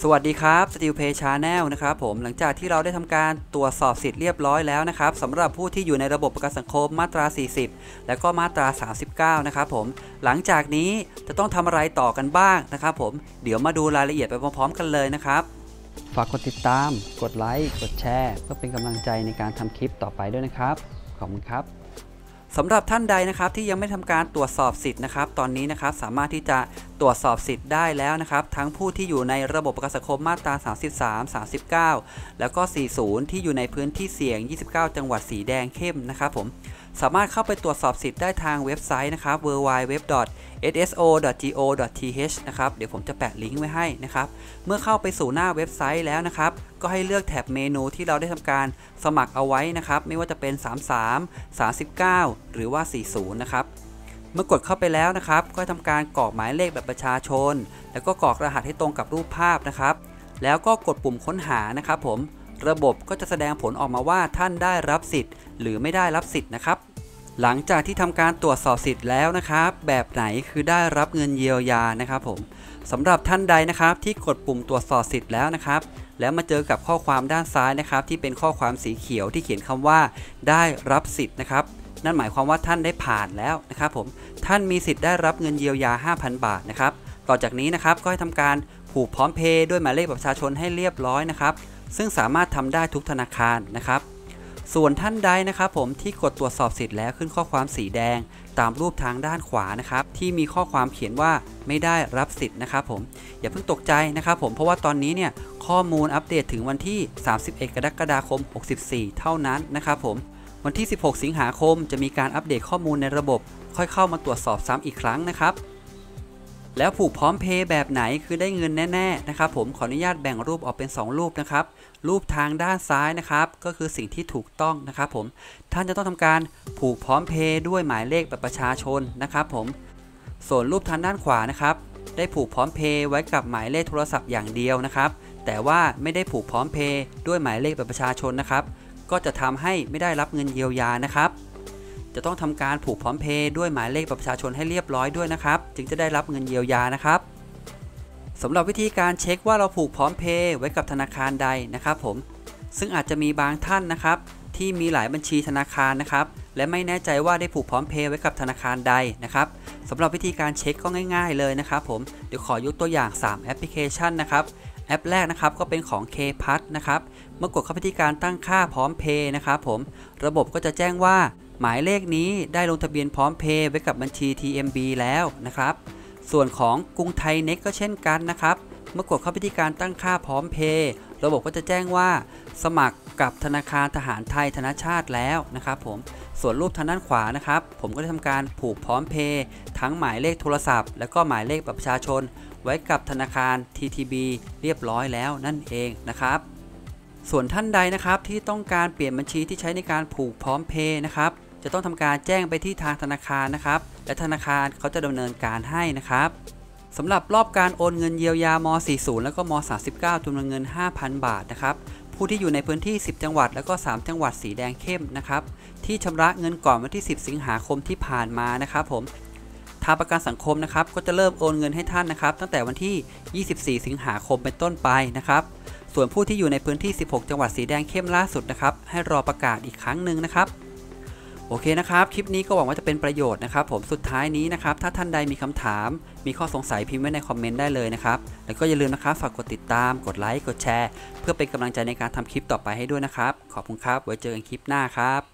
สวัสดีครับ SteelPay Channel นะครับผมหลังจากที่เราได้ทำการตรวจสอบสิทธิ์เรียบร้อยแล้วนะครับสำหรับผู้ที่อยู่ในระบบประกันสังคมมาตรา 40 และก็มาตรา 39 นะครับผมหลังจากนี้จะต้องทำอะไรต่อกันบ้างนะครับผมเดี๋ยวมาดูรายละเอียดไปพร้อมๆกันเลยนะครับฝากกดติดตามกดไลค์กดแชร์เพื่อเป็นกำลังใจในการทำคลิปต่อไปด้วยนะครับขอบคุณครับสำหรับท่านใดนะครับที่ยังไม่ทำการตรวจสอบสิทธิ์นะครับตอนนี้นะครับสามารถที่จะตรวจสอบสิทธิ์ได้แล้วนะครับทั้งผู้ที่อยู่ในระบบประกันสังคมมาตรา 33 39 แล้วก็ 40 ที่อยู่ในพื้นที่เสี่ยง 29 จังหวัดสีแดงเข้มนะครับผมสามารถเข้าไปตรวจสอบสิทธิ์ได้ทางเว็บไซต์นะครับ www.sso.go.th นะครับเดี๋ยวผมจะแปะลิงก์ไว้ให้นะครับเมื่อเข้าไปสู่หน้าเว็บไซต์แล้วนะครับก็ให้เลือกแท็บเมนูที่เราได้ทำการสมัครเอาไว้นะครับไม่ว่าจะเป็น 33 39 หรือว่า 40 นะครับเมื่อกดเข้าไปแล้วนะครับก็ทำการกรอกหมายเลขบัตรประชาชนแล้วก็กรอกรหัสให้ตรงกับรูปภาพนะครับแล้วก็กดปุ่มค้นหานะครับผมระบบก็จะแสดงผลออกมาว่าท่านได้รับสิทธิ์หรือไม่ได้รับสิทธิ์นะครับหลังจากที่ทำการตรวจสอบสิทธิ์แล้วนะครับแบบไหนคือได้รับเงินเยียวยานะครับผมสำหรับท่านใดนะครับที่กดปุ่มตรวจสอบสิทธิ์แล้วนะครับแล้วมาเจอกับข้อความด้านซ้ายนะครับที่เป็นข้อความสีเขียวที่เขียนคำว่าได้รับสิทธิ์นะครับนั่นหมายความว่าท่านได้ผ่านแล้วนะครับผมท่านมีสิทธิ์ได้รับเงินเยียวยา 5,000 บาทนะครับต่อจากนี้นะครับก็ให้ทำการผูกพร้อมเพย์ด้วยหมายเลขบัตรประชาชนให้เรียบร้อยนะครับซึ่งสามารถทำได้ทุกธนาคารนะครับส่วนท่านใดนะครับผมที่กดตรวจสอบสิทธิ์แล้วขึ้นข้อความสีแดงตามรูปทางด้านขวานะครับที่มีข้อความเขียนว่าไม่ได้รับสิทธิ์นะครับผมอย่าเพิ่งตกใจนะครับผมเพราะว่าตอนนี้เนี่ยข้อมูลอัปเดตถึงวันที่ 31 กรกฎาคม 64 เท่านั้นนะครับผมวันที่ 16 สิงหาคมจะมีการอัปเดตข้อมูลในระบบค่อยเข้ามาตรวจสอบซ้ำอีกครั้งนะครับแล้วผูกพร้อมเพย์แบบไหนคือได้เงินแน่ๆนะครับผมขออนุญาตแบ่งรูปออกเป็น2รูปนะครับรูปทางด้านซ้ายนะครับก็คือสิ่งที่ถูกต้องนะครับผมท่านจะต้องทำการผูกพร้อมเพย์ด้วยหมายเลขบัตรประชาชนนะครับผมส่วนรูปทางด้านขวานะครับได้ผูกพร้อมเพย์ไว้กับหมายเลขโทรศัพท์อย่างเดียวนะครับแต่ว่าไม่ได้ผูกพร้อมเพย์ด้วยหมายเลขบัตรประชาชนนะครับก็จะทำให้ไม่ได้รับเงินเยียวยานะครับจะต้องทำการผูกพร้อมเพย์ด้วยหมายเลขบัตรประชาชนให้เรียบร้อยด้วยนะครับจึงจะได้รับเงินเยียวยานะครับสำหรับวิธีการเช็คว่าเราผูกพร้อมเพย์ไว้กับธนาคารใดนะครับผมซึ่งอาจจะมีบางท่านนะครับที่มีหลายบัญชีธนาคารนะครับและไม่แน่ใจว่าได้ผูกพร้อมเพย์ไว้กับธนาคารใดนะครับสำหรับวิธีการเช็คก็ง่ายๆเลยนะครับผมเดี๋ยวขอยกตัวอย่าง3แอปพลิเคชันนะครับแอปแรกนะครับก็เป็นของ KPass นะครับเมื่อกดเข้าไปที่การตั้งค่าพร้อมเพย์นะครับผมระบบก็จะแจ้งว่าหมายเลขนี้ได้ลงทะเบียนพร้อมเพย์ไว้กับบัญชี TMB แล้วนะครับส่วนของกรุงไทยเน็ตก็เช่นกันนะครับเมื่อกดเข้าไปที่การตั้งค่าพร้อมเพย์ระบบก็จะแจ้งว่าสมัครกับธนาคารทหารไทยธนชาติแล้วนะครับผมส่วนรูปทางด้านขวานะครับผมก็ได้ทำการผูกพร้อมเพย์ทั้งหมายเลขโทรศัพท์และก็หมายเลขบัตรประชาชนไว้กับธนาคาร TTB เรียบร้อยแล้วนั่นเองนะครับส่วนท่านใดนะครับที่ต้องการเปลี่ยนบัญชีที่ใช้ในการผูกพร้อมเพย์นะครับจะต้องทำการแจ้งไปที่ทางธนาคารนะครับและธนาคารเขาจะดำเนินการให้นะครับสำหรับรอบการโอนเงินเยียวยาม40แล้วก็ม39จำนวนเงิน 5,000 บาทนะครับผู้ที่อยู่ในพื้นที่10จังหวัดแล้วก็3จังหวัดสีแดงเข้มนะครับที่ชำระเงินก่อนวันที่10สิงหาคมที่ผ่านมานะครับผมทางประกันสังคมนะครับก็จะเริ่มโอนเงินให้ท่านนะครับตั้งแต่วันที่24สิงหาคมเป็นต้นไปนะครับส่วนผู้ที่อยู่ในพื้นที่16จังหวัดสีแดงเข้มล่าสุดนะครับให้รอประกาศอีกครั้งหนึ่งนะครับโอเคนะครับคลิปนี้ก็หวังว่าจะเป็นประโยชน์นะครับผมสุดท้ายนี้นะครับถ้าท่านใดมีคำถามมีข้อสงสัยพิมพ์ไว้ในคอมเมนต์ได้เลยนะครับแล้วก็อย่าลืมนะครับฝากกดติดตามกดไลค์กดแชร์เพื่อเป็นกำลังใจในการทำคลิปต่อไปให้ด้วยนะครับขอบคุณครับไว้เจอกันคลิปหน้าครับ